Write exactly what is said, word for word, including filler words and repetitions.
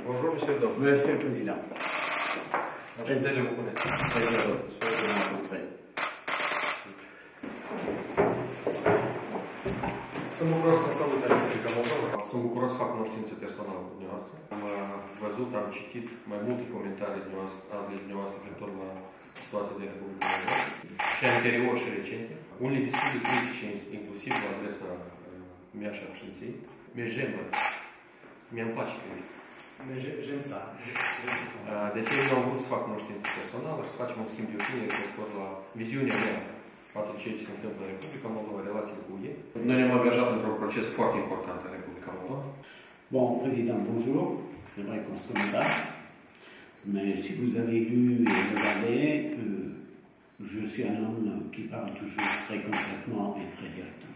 Bonjour, Monsieur le Président. Monsieur le Président. Plaisir de vous connaître. Plaisir de vous rencontrer. Sunt bucuros că salut Republica Moldova. Sunt bucuros să fac cunoștință personală cu dumneavoastră. Am văzut, am citit mai multe comentarii ale dumneavoastră privitor la situația din Republica Moldova. Și anterior și recente. Unele destul de critice, inclusiv la adresa mea și a președinției. Mais j'aime. Mi-mi place critica. J'aime ça. De ce eu am vrut să fac cunoștință personală și să facem un schimb de opinie referitor la viziunea mea față de ceea ce se întâmplă în Republica Moldova, relațiile cu U E. Noi ne-am angajat într-un proces foarte important în Republica Moldova. Bon, Président, bonjour. C'est vrai qu'on se connaît pas. Mais si vous avez lu et regardé, euh, je suis un homme qui parle toujours très concrètement et très directement.